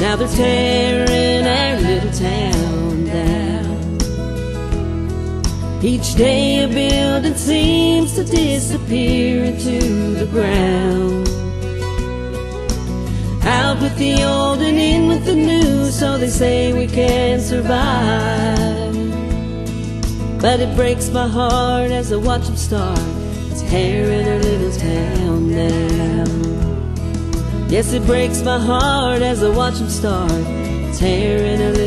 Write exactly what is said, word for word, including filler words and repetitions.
Now they're tearing our little town down. Each day a building seems to disappear into the ground. Out with the old and in with the new, so they say we can survive. But it breaks my heart as I watch them start tearing our little town down. Yes, it breaks my heart as I watch them start tearing our